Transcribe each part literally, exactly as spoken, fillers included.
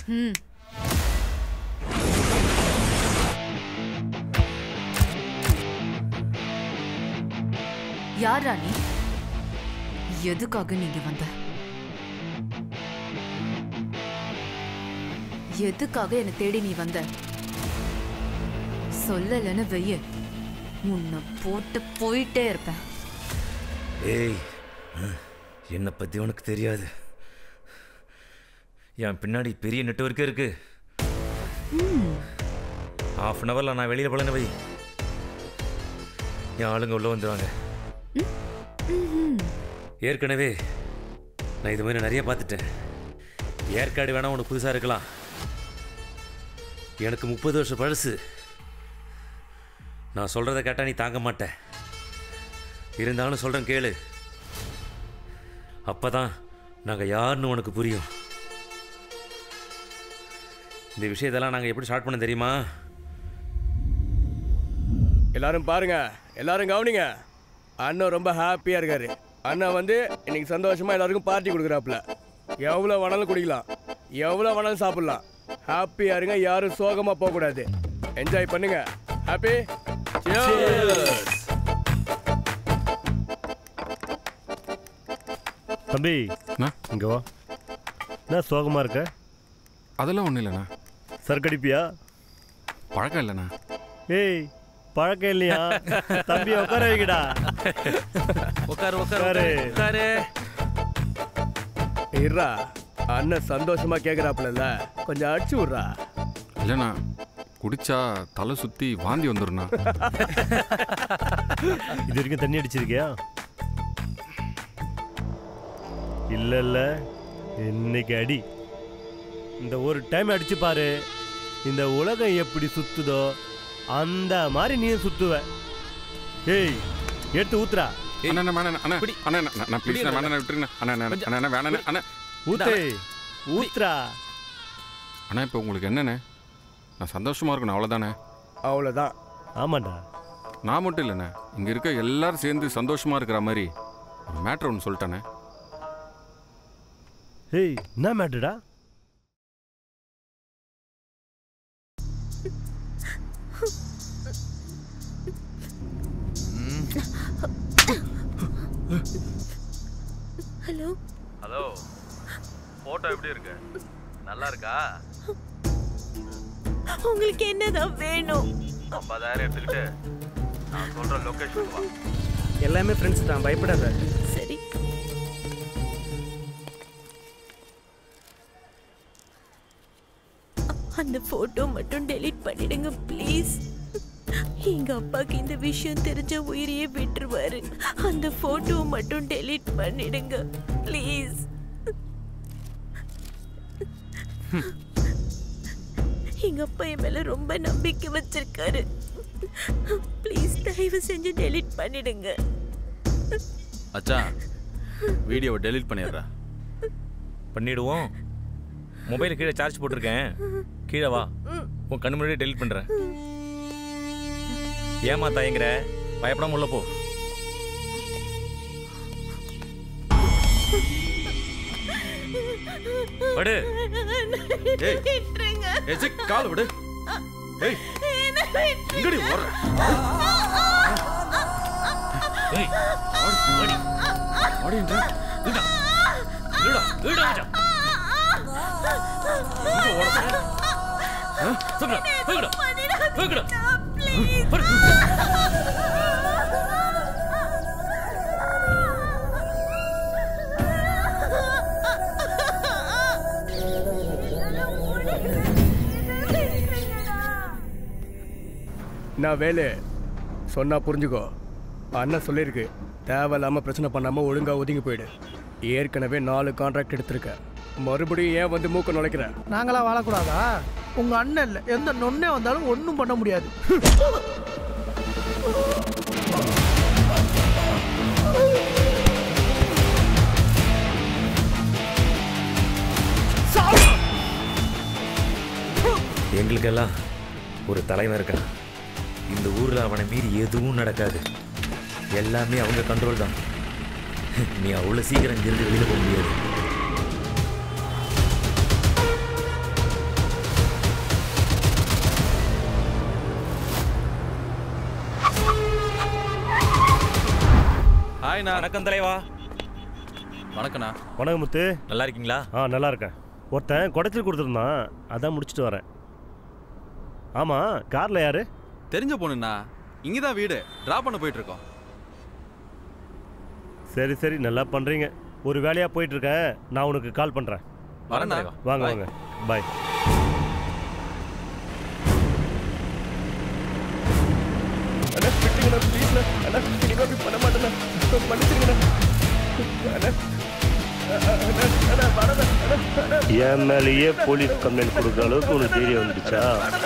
ம். யார் ராணி? எதுக்காக நீங்க வந்த? எதுக்காக என்ன தேடி நீ வந்த? சொல்லலன்னு வெய்ய உன்னை போட்டு போயிட்டே இருப்பேன். ஏய், என்னை பத்தி உனக்கு தெரியாது. என் பின்னாடி பெரிய நெட்வொர்க்கே இருக்கு. ஹாஃப் அன் அவர்ல நான் வெளியில போலன்னு வை, என் ஆளுங்க உள்ள வந்துடுவாங்க. ஏற்கனவே நான் இது மாதிரி நிறைய பார்த்துட்டேன். ஏற்காடு வேணா உனக்கு புதுசாக இருக்கலாம், எனக்கு முப்பது வருஷம் பழசு. நான் சொல்கிறத கேட்டால் நீ தாங்க மாட்டேன். இருந்தாலும் சொல்கிறேன் கேளு, அப்போ தான் நாங்கள் யாருன்னு உனக்கு புரியும். இந்த விஷயத்தெல்லாம் நாங்கள் எப்படி ஸ்டார்ட் பண்ண தெரியுமா? எல்லாரும் பாருங்க, எல்லாரும் கவனிங்க. அண்ணன் ரொம்ப ஹாப்பியாக இருக்காரு. அண்ணன் வந்து இன்னைக்கு சந்தோஷமாக எல்லாருக்கும் பார்ட்டி கொடுக்குறாப்புல. எவ்வளோ வேணாலும் குடிக்கலாம், எவ்வளோ வேணாலும் சாப்பிட்லாம். ஹாப்பியாக இருங்க, யாரும் சோகமாக போகக்கூடாது. என்ஜாய் பண்ணுங்க. ஹாப்பி தம்பி, இங்க வா. என்ன சோகமா இருக்க? அதெல்லாம் ஒன்றும் இல்லைண்ணா. சரக்கடிப்பியா? பழக்கம் இல்லைண்ணா. ஏய், பழக்கம் இல்லையா? தம்பி உட்கார வைக்கடா. உட்காரு உட்காரு உட்காரு. இருடா, அண்ணன் சந்தோஷமா கேட்குறாப்புல, கொஞ்சம் அடிச்சு விட்றா. இல்லைண்ணா, குடிச்சா தலை சுற்றி வாந்தி வந்துடும்ண்ணா. இது வரைக்கும் தண்ணி அடிச்சிருக்கியா? இல்ல இல்ல, இன்னைக்கு அடி. இந்த ஒரு டைம் அடிச்சு பாரு, இந்த உலகம் எப்படி சுத்துதோ அந்த மாதிரி நீ சுத்துவ. ஏய், எடுத்து ஊத்துறா. ஊத்து, ஊத்துறா. அண்ணா, இப்போ உங்களுக்கு என்னண்ணே? நான் சந்தோஷமா இருக்கணும், அவ்வளோதானே? அவ்வளோதான். ஆமாண்டா. நான் மட்டும் இல்லைண்ணே, இங்கே இருக்க எல்லாரும் சேர்ந்து சந்தோஷமா இருக்கிற மாதிரி ஒரு மேட்ரு ஒன்று சொல்லிட்டேண்ணே. ஏய், என்ன மேட்டர்டா? ஹலோ ஹலோ, போட்டோ எப்படி இருக்கு? நல்லா இருக்கா? உங்களுக்கு என்னதான் வேணும்? ஐம்பதாயிரம் எடுத்துக்கிட்டு நான் சொல்ற லொகேஷன் வா. எல்லாமே ஃப்ரெண்ட்ஸ் தான், பயப்படாத. சரி. அந்த போட்டோ மட்டும் டெலீட் பண்ணிடுங்க ப்ளீஸ். எங்க அப்பாக்கு இந்த விஷயம் தெரிஞ்ச உயிரையே விட்டுருவாரு. அந்த போட்டோ மட்டும் டெலீட் பண்ணிடுங்க ப்ளீஸ். எங்க அப்பா என் மேல ரொம்ப நம்பிக்கை வச்சிருக்காரு. ப்ளீஸ் தயவு செஞ்சு டெலீட் பண்ணிடுங்க. அச்சா, வீடியோவை டெலீட் பண்ணிடுறா. பண்ணிடுவோம். மொபைல் கீழே சார்ஜ் போட்டிருக்கேன், கீழே வா, உன் கண்ணு முன்னாடி டெலீட் பண்றேன். ஏமா தாயங்கிற? பயப்படாம உள்ள போ. விடு. ஏய், ஏய், கால் விடு. ஏய், எங்கடி ஓடுற? ஏய், ஓடி ஓடி ஓடின்ற. விடா விடா விடா விடா. இங்க ஓடுற. ஹ? சொல்லுடா, போய்டா. போய்டா. நான் வேலை சொன்னா புரிஞ்சுக்கோ. அண்ணன் சொல்லியிருக்கு, தேவையில்லாம பிரச்சனை பண்ணாம ஒழுங்கா ஒதுங்கி போயிடு. ஏற்கனவே நாலு கான்ட்ராக்ட் எடுத்திருக்க, மறுபடியும் ஏன் வந்து மூக்க நுழைக்கிற? நாங்களா வாழக்கூடாதா? உங்க அண்ணன் இல்லை, எந்த நொண்ணே வந்தாலும் ஒன்றும் பண்ண முடியாது. எங்களுக்கெல்லாம் ஒரு தலைவன் இருக்கான். இந்த ஊரில் அவனை மீறி எதுவும் நடக்காது. எல்லாமே அவங்க கண்ட்ரோல் தான். நீ அவ்வளோ சீக்கிரம் இங்கிருந்து வெளியில் போக முடியாது. ஹாய்ண்ணா. வணக்கம் தலைவா. வணக்கண்ணா. வணக்கம் முத்து. நல்லா இருக்கீங்களா? ஆ நல்லா இருக்கேன். ஒருத்தன் குடைச்சல் கொடுத்துருந்தான், அதான் முடிச்சுட்டு வரேன். ஆமாம், காரில் யாரு? தெரிஞ்ச பொண்ணுண்ணா. இங்கே தான் வீடு, ட்ராப் பண்ண போயிட்டு இருக்கோம். சரி சரி, நல்லா பண்ணுறீங்க. ஒரு வேலையாக போயிட்டுருக்கேன், நான் உனக்கு கால் பண்ணுறேன். வரேன் தலைவா. வாங்க வாங்க, பாய். அண்ணா விட்டுங்கண்ணா ப்ளீஸ்ண்ணா. அண்ணா இனிமே அப்படி பண்ண மாட்டேண்ணா. மன்னிச்சுங்கண்ணா. அண்ணா அண்ணா அண்ணா வரதா அண்ணா அண்ணா. என் மேலேயே போலீஸ் கம்ப்ளைண்ட் கொடுக்குற அளவுக்கு உனக்கு தைரியம் வந்துடுச்சா?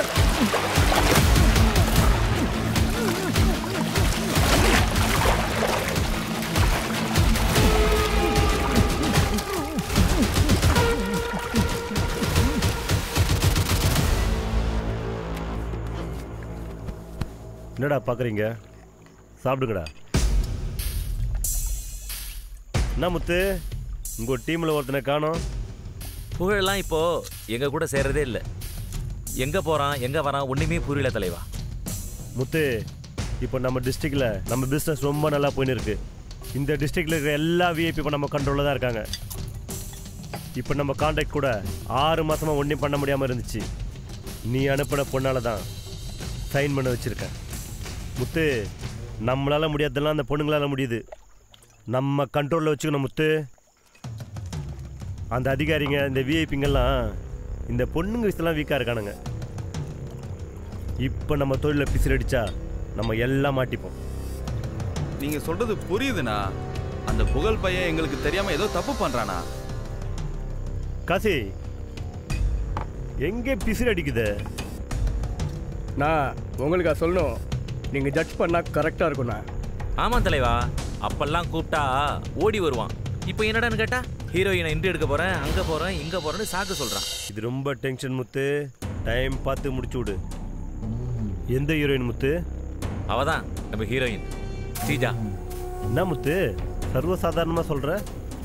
என்னடா பார்க்குறீங்க? சாப்பிடுங்கடா. என்ன முத்து, உங்கள் டீமில் ஒருத்தனை காணோம்? புகழெல்லாம் இப்போ எங்க கூட சேர்றதே இல்லை. எங்க போறான் எங்க வரான் ஒண்ணுமே புரியல தலைவா. முத்து, இப்போ நம்ம டிஸ்ட்ரிக்டில் நம்ம பிஸ்னஸ் ரொம்ப நல்லா போயின்னு இருக்கு. இந்த டிஸ்ட்ரிக்டில் இருக்கிற எல்லா விஐபி இப்போ நம்ம கண்ட்ரோலில் தான் இருக்காங்க. இப்போ நம்ம கான்டாக்ட் கூட ஆறு மாதமாக ஒன்றும் பண்ண முடியாமல் இருந்துச்சு. நீ அனுப்பின பொண்ணால தான் சைன் பண்ண வச்சுருக்கேன். முத்து, நம்மளால் முடியாததெல்லாம் அந்த பொண்ணுங்களால் முடியுது. நம்ம கண்ட்ரோலில் வச்சுக்கணும் முத்து. அந்த அதிகாரிங்க இந்த விஐபிங்கெல்லாம் இந்த பொண்ணுங்க விஷயத்தெல்லாம் வீக்காக இருக்கானுங்க. இப்போ நம்ம தொழிலில் பிசில் அடித்தா நம்ம எல்லாம் மாட்டிப்போம். நீங்க சொல்றது புரியுதுண்ணா. அந்த புகழ் பையன் எங்களுக்கு தெரியாம ஏதோ தப்பு பண்றானா? காசி, எங்கே பிசில் அடிக்குது? நான் உங்களுக்கா சொல்லணும், நீங்கள் ஜட்ஜ் பண்ணால் கரெக்டாக இருக்கும்ண்ணா. ஆமாம் தலைவா, அப்பெல்லாம் கூப்பிட்டா ஓடி வருவான். இப்போ என்னடான்னு கேட்டா ஹீரோயினை இன்ட்ரி எடுக்க போறேன், அங்க போறேன், இங்க போறேன்னு சாக்கு சொல்றான். இது ரொம்ப டென்ஷன் முத்து. டைம் பார்த்து முடிச்சு விடு. எந்த ஹீரோயின் முத்து? அவதான் நம்ம ஹீரோயின் ஸ்ரீஜா. என்ன முத்து சர்வசாதாரணமாக சொல்கிற?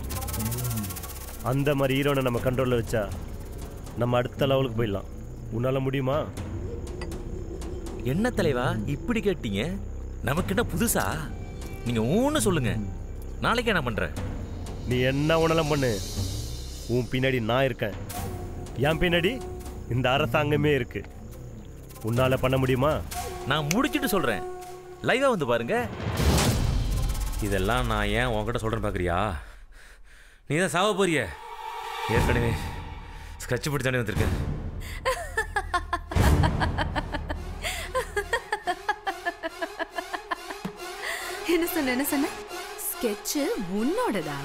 அந்த மாதிரி ஹீரோனை நம்ம கண்ட்ரோலில் வச்சா நம்ம அடுத்த லெவலுக்கு போயிடலாம். உன்னால் முடியுமா? என்ன தலைவா இப்படி கேட்டீங்க? நமக்கு என்ன புதுசா? நீங்க ஊன்னு சொல்லுங்க, நாளைக்கு என்ன பண்ற? நீ என்ன உணலம் பண்ணு, உன் பின்னாடி நான் இருக்கேன். என் பின்னாடி இந்த அரசாங்கமே இருக்கு. உன்னால் பண்ண முடியுமா? நான் முடிச்சுட்டு சொல்றேன், லைவா வந்து பாருங்க. இதெல்லாம் நான் ஏன் உன்கிட்ட சொல்றேன்னு பார்க்குறியா? நீ தான் சாவ போறிய. ஏற்கனவே ஸ்கட்ச் பிடிச்சானே வந்திருக்கேன். என்ன சொன்ன என்ன சொன்ன? ஸ்கெட்சு உன்னோடதா?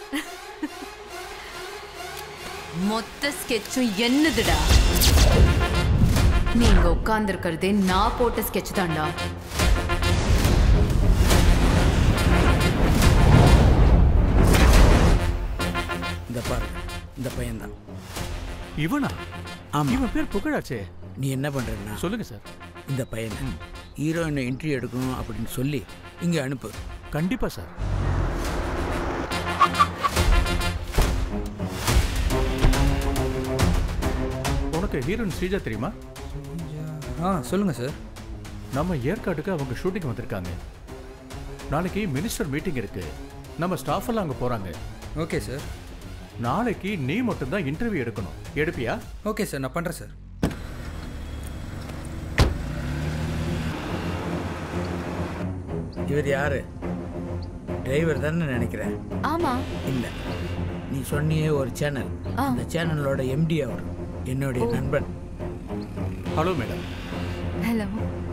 மொத்த ஸ்கெட்சும் என்னதுடா? நீங்க உட்கார்ந்துருக்கிறதே நான் போட்ட ஸ்கெட்ச் தான்டா. இந்த பாரு, இந்த பையன்தான். இவனா? ஆமா, இவன் பேர் புகழாச்சே. நீ என்ன பண்றேன்னா சொல்லுங்க சார். இந்த பையனை ஹீரோயினை என்ட்ரி எடுக்கணும் அப்படின்னு சொல்லி இங்கே அனுப்பு. கண்டிப்பா சார். உனக்கு ஹீரோயின் ஸ்ரீஜா தெரியுமா? ஆ சொல்லுங்க சார். நம்ம ஏற்காட்டுக்கு அவங்க ஷூட்டிங் வந்திருக்காங்க. நாளைக்கு மினிஸ்டர் மீட்டிங் இருக்கு. நம்ம ஸ்டாஃப் எல்லாம் அங்கே போறாங்க. Okay sir. நாளைக்கு நீ மட்டும்தான் இன்டர்வியூ எடுக்கணும். எடுப்பியா? ஓகே சார், நான் பண்ணுறேன் சார். இவர் யாரு? டிரைவர் தானே நினைக்கிறேன். ஆமா. இல்லை, நீ சொன்னியே ஒரு சேனல், அந்த சேனலோட எம்டி அவர், என்னுடைய நண்பன். Hello madam. ஹலோ.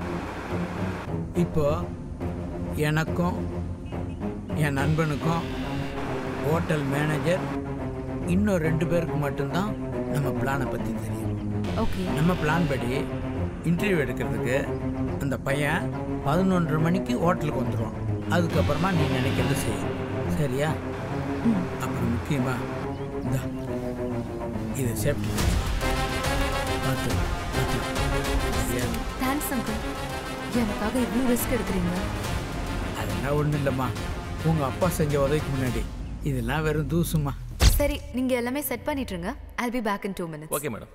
இப்போ எனக்கும் என் நண்பனுக்கும் ஹோட்டல் மேனேஜர் இன்னும் ரெண்டு பேருக்கு மட்டும்தான் நம்ம பிளானை பற்றி தெரியும். ஓகே. நம்ம பிளான் படி இன்டர்வியூ எடுக்கிறதுக்கு அந்த பையன் பதினொன்றரை மணிக்கு ஹோட்டலுக்கு வந்துடுவான். அதுக்கப்புறமா நீ நினைக்கிறது செய்யும், சரியா? அப்புறம் முக்கியமாக இந்த இது சேஃப்டி பார்த்து தேங்க்ஸ் அங்கிள். எனக்காக இவ்வளோ ரிஸ்க் எடுக்கிறீங்க. அதெல்லாம் ஒன்றும் இல்லைம்மா, உங்கள் அப்பா செஞ்ச உதவிக்கு முன்னாடி இதெல்லாம் வெறும் தூசுமா. சரி, நீங்க எல்லாமே செட் பண்ணிட்டு இருங்க. I'll be back in two minutes. Okay madam.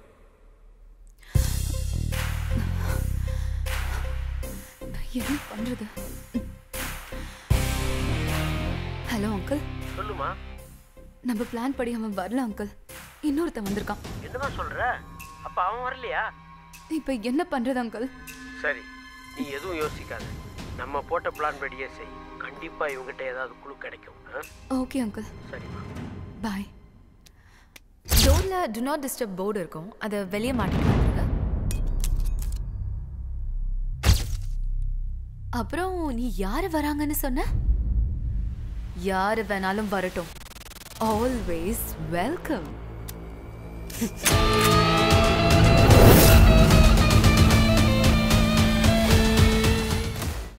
என்ன பண்றது? Hello uncle. சொல்லுமா. நம்ம பிளான் படி அவன் வரல அங்கிள். இன்னொருத்தன் வந்திருக்கான். என்னமா சொல்ற? அப்ப அவன் வரலையா? இப்போ என்ன பண்றது அங்கிள்? சரி, நீ எதுவும் யோசிக்காத. நம்ம போட்ட பிளான் படியே செய். கண்டிப்பா இவங்கிட்ட ஏதாவது குழு கிடைக்கும். Okay uncle. சரிம்மா. பாய். டோர்ல டு நாட் டிஸ்டர்ப் போர்டு இருக்கும். அதை வெளியே மாட்டிட்டு வந்துருங்க. அப்புறம் நீ யாரு வராங்கன்னு சொன்ன? யாரு வேணாலும் வரட்டும். Always welcome.